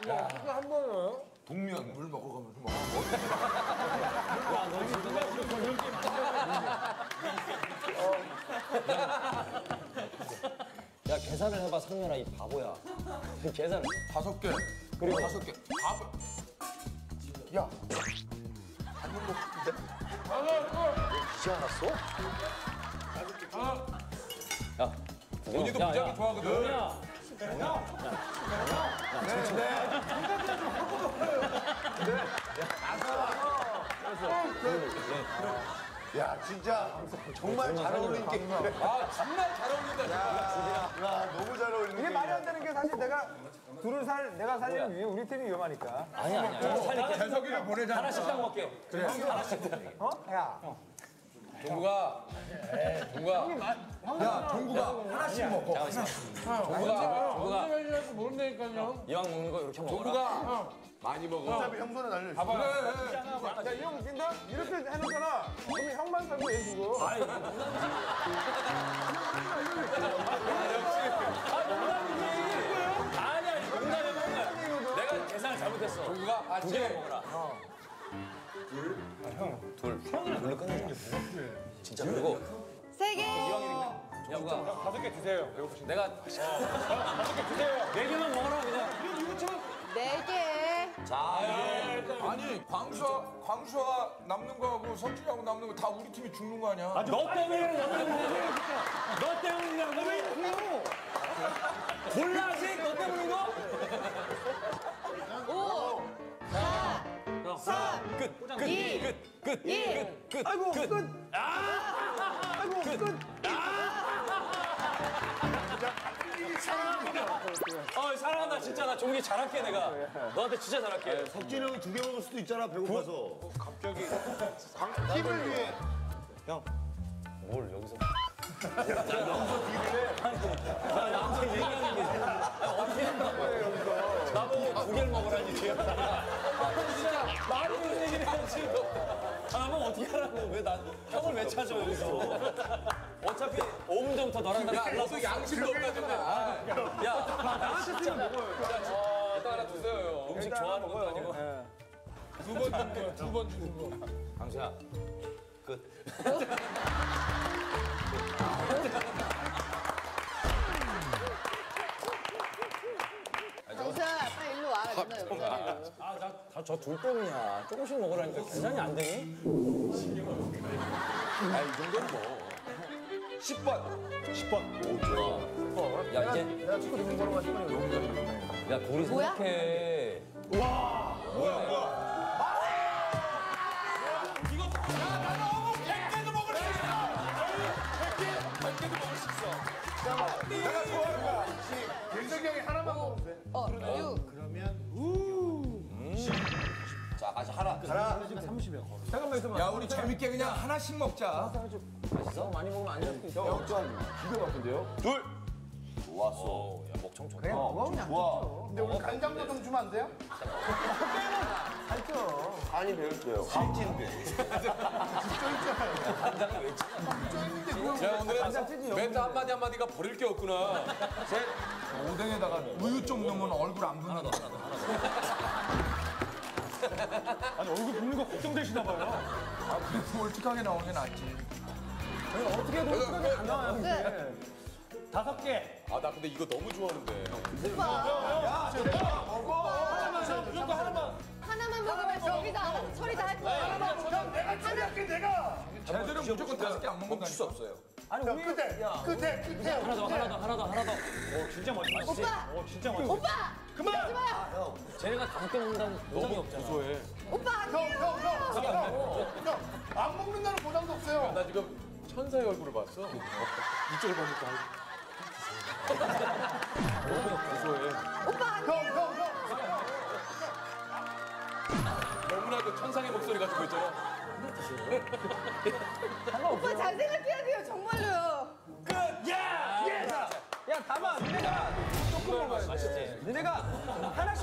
어떻게 한 번은? 동면 물 먹어가면서 막. 야너 지금 이런 게임 야 계산을 해봐 상렬아 이 바보야. 계산을 5개. 그리고 5개. 바보. 야. 한번 먹는데? 이제 알았어? 야 언니도 무지하게 좋아하거든. 야 야 진짜 정말 잘 어울리는 게임이야. 아 정말 잘 어울린다 진짜. 야 너무 잘 어울리는 이게 말이 안 되는 게 사실 내가 내가 살리면 위해 우리 팀이 위험하니까. 아니야 살릴게. 재석이가 보내자. 하나씩 딱 먹게요. 그래. 하나씩. 어? 야. 동구가. 야 동구가 하나씩 먹어. 동구가 언제 모른다니까요. 이왕 먹는 거 이렇게 먹어라. 동구가 많이 먹어. 어차피 형 손에 날려. 봐봐. 야, 이 형 웃긴다? 이렇게 해놓잖아. 그러면 형만 살고 얘 죽어. 아이 이게 아니야 농담해 먹는 거야. 내가 계산을 잘못했어. 동구가 두 아침 개만 먹어라. 둘로 끝내자. 진짜 그리고 3개. 야구가 5개 주세요. 배고프신 내가 5개 주세요. 4개만 먹어라 그냥. 4개. 자 아니 광수가 남는 거하고 석준이하고 남는 거 다 우리 팀이 죽는 거 아니야? 너 때문에 너 때문이야. 너 왜 이러세요? 골라지 너 때문인 거? 5, 4, 3, 끝. 2, 끝. 1. 끝. 아이고, 끝. 아이고 끝. 사랑한다 진짜 나 종이 잘할게 내가. 너한테 진짜 잘할게. 석진이 형이 2개 먹을 수도 있잖아 배고파서. 갑자기. 팀을 위해. 뭘 여기서? 나 나한테 얘기하는 게 어떻게 한다고 여기서? 나보고 2개를 먹으라니 지금. 진짜 말이 무슨 얘기를 해 지금. 나보고 어떻게 하라고? 왜 나 형을 왜 찾아 여기서? 어차피 5분 전부터 너랑 나랑 야, 너도 양심도 없다 좀. 야 나한테 진짜 먹어요. 일단 하나 주세요. 음식 좋아하는 것도 아니고. 두 번 주는 거. 강수야 끝. 정수야, 빨리 일로 와. 누나 여기 자리로. 다 저 둘 때문이야. 조금씩 먹으라니까 계산이 안 되니? 이 정도는 뭐. 10번. 오 좋아. 야 이제 내가 축구 듣는 거로 가지고 너무 잘했네. 야 둘이 뭐야? 생각해. 내가 좋아하는 거야. 윤석이 형이 하나만 먹으면 돼. 6. 자 아직 하나. 잠깐만 있어봐. 야 우리 재밌게 그냥 하나씩 먹자. 맛있어? 많이 먹으면 안 좋을 수도 있어. 기가 막힌데요? 둘. 좋았어. 야 목청 좋다. 그냥 먹어, 그냥. 와. 근데 우리 간장도 좀 주면 안 돼요? 살쪄. 간이 배웠어요. 살찐데. 간장을 왜 치? 야 오늘은 멘트 한마디가 버릴 게 없구나. 셋. 오뎅에다가 우유 좀 넣으면 얼굴 안 붓는 거. 아니, 얼굴 붓는 거 걱정되시나 봐요. 아 그래도 솔직하게 나오는 게 낫지. 어떻게 해도 어떻게 안 나와요, 이게. 끝. 5개. 아 나 근데 이거 너무 좋아하는데. 하나만 먹으면 저기서 알아서 처리 다 할 거야. 내가 처리할게 내가. 쟤들은 무조건 5개 안 먹는다니까. 수 없어요. 아니, 우리. 끝에. 하나 더. 오, 진짜 맛있어. 오빠! 오, 진짜 맛있어. 오빠! 그만! 마요! 쟤네가 5개 먹는다는 보장이 없잖아. 오빠 안 돼요! 안 먹는다는 보장도 없어요. 나 지금 천사의 얼굴을 봤어. 이쪽을 보니까. 오빠 안 돼요! 너무나도 천상의 목소리 가지고 있잖아. 오빠 잘 생각해야 돼요, 정말로요. 야, 다만, 니네가 조금 먹어야 돼. 맛있지? 니네가 하나씩